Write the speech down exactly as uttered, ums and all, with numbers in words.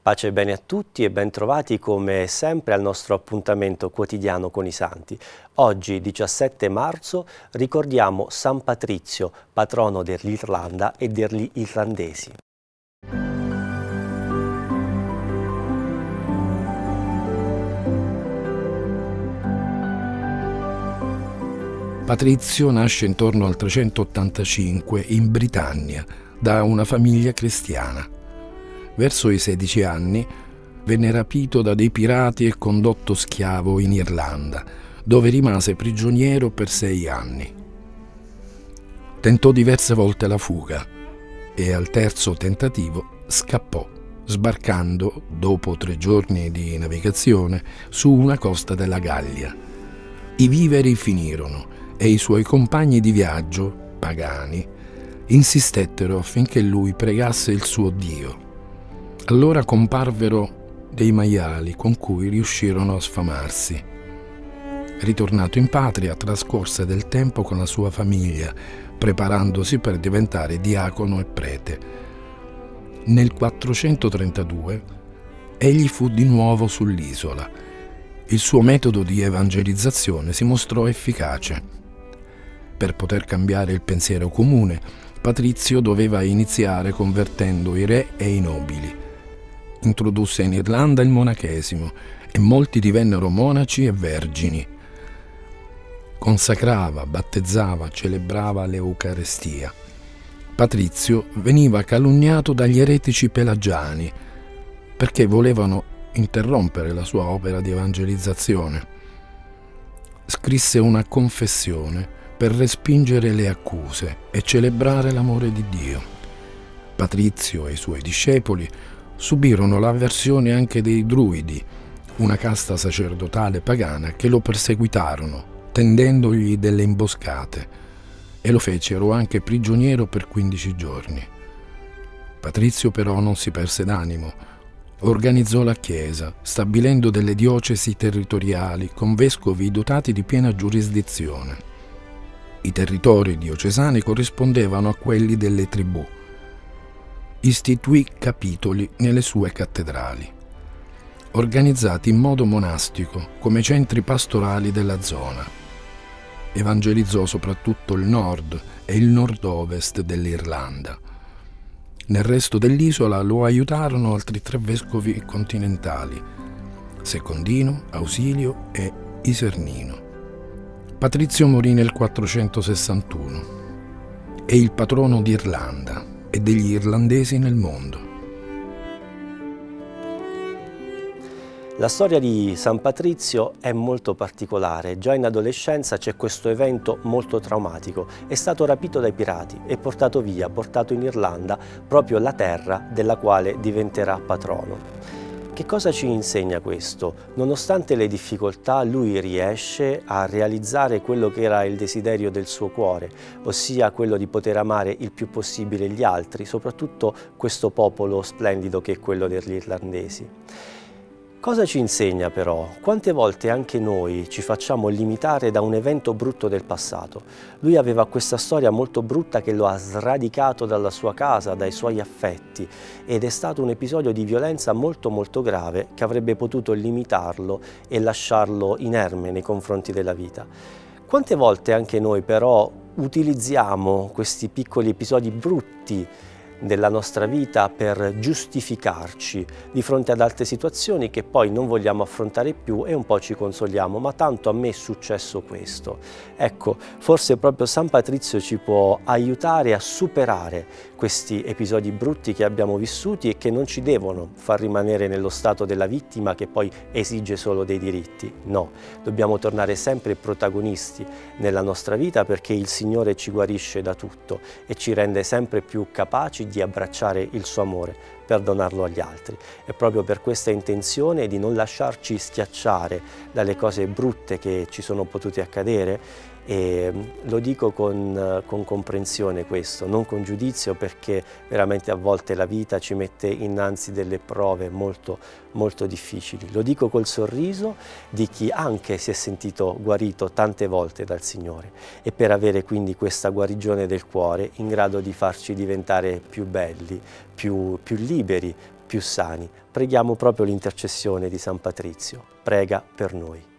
Pace e bene a tutti e ben trovati come sempre al nostro appuntamento quotidiano con i Santi. Oggi, diciassette marzo, ricordiamo San Patrizio, patrono dell'Irlanda e degli irlandesi. Patrizio nasce intorno al trecentottantacinque in Britannia da una famiglia cristiana. Verso i sedici anni venne rapito da dei pirati e condotto schiavo in Irlanda, dove rimase prigioniero per sei anni. Tentò diverse volte la fuga e al terzo tentativo scappò, sbarcando, dopo tre giorni di navigazione, su una costa della Gallia. I viveri finirono e i suoi compagni di viaggio, pagani, insistettero affinché lui pregasse il suo Dio. Allora comparvero dei maiali con cui riuscirono a sfamarsi. Ritornato in patria, trascorse del tempo con la sua famiglia, preparandosi per diventare diacono e prete. Nel quattrocentotrentadue egli fu di nuovo sull'isola. Il suo metodo di evangelizzazione si mostrò efficace. Per poter cambiare il pensiero comune, Patrizio doveva iniziare convertendo i re e i nobili. Introdusse in Irlanda il monachesimo e molti divennero monaci e vergini. Consacrava, battezzava, celebrava l'Eucarestia. Patrizio veniva calunniato dagli eretici pelagiani perché volevano interrompere la sua opera di evangelizzazione. Scrisse una confessione per respingere le accuse e celebrare l'amore di Dio. Patrizio e i suoi discepoli subirono l'avversione anche dei druidi, una casta sacerdotale pagana che lo perseguitarono, tendendogli delle imboscate, e lo fecero anche prigioniero per quindici giorni. Patrizio però non si perse d'animo. Organizzò la Chiesa, stabilendo delle diocesi territoriali con vescovi dotati di piena giurisdizione. I territori diocesani corrispondevano a quelli delle tribù. Istituì capitoli nelle sue cattedrali, organizzati in modo monastico come centri pastorali della zona. Evangelizzò soprattutto il nord e il nord-ovest dell'Irlanda. Nel resto dell'isola lo aiutarono altri tre vescovi continentali, Secondino, Ausilio e Isernino. Patrizio morì nel quattrocentosessantuno. È il patrono d'Irlanda e degli irlandesi nel mondo. La storia di San Patrizio è molto particolare. Già in adolescenza c'è questo evento molto traumatico. È stato rapito dai pirati e portato via, portato in Irlanda, proprio la terra della quale diventerà patrono. Che cosa ci insegna questo? Nonostante le difficoltà, lui riesce a realizzare quello che era il desiderio del suo cuore, ossia quello di poter amare il più possibile gli altri, soprattutto questo popolo splendido che è quello degli irlandesi. Cosa ci insegna però? Quante volte anche noi ci facciamo limitare da un evento brutto del passato? Lui aveva questa storia molto brutta che lo ha sradicato dalla sua casa, dai suoi affetti, ed è stato un episodio di violenza molto molto grave che avrebbe potuto limitarlo e lasciarlo inerme nei confronti della vita. Quante volte anche noi però utilizziamo questi piccoli episodi brutti della nostra vita per giustificarci di fronte ad altre situazioni che poi non vogliamo affrontare più e un po' ci consoliamo, ma tanto a me è successo questo. Ecco, forse proprio San Patrizio ci può aiutare a superare questi episodi brutti che abbiamo vissuti e che non ci devono far rimanere nello stato della vittima che poi esige solo dei diritti. No, dobbiamo tornare sempre protagonisti nella nostra vita perché il Signore ci guarisce da tutto e ci rende sempre più capaci di abbracciare il suo amore per donarlo agli altri. È proprio per questa intenzione di non lasciarci schiacciare dalle cose brutte che ci sono potute accadere E lo dico con, con comprensione questo, non con giudizio, perché veramente a volte la vita ci mette innanzi delle prove molto, molto difficili. Lo dico col sorriso di chi anche si è sentito guarito tante volte dal Signore, e per avere quindi questa guarigione del cuore in grado di farci diventare più belli, più, più liberi, più sani. Preghiamo proprio l'intercessione di San Patrizio. Prega per noi.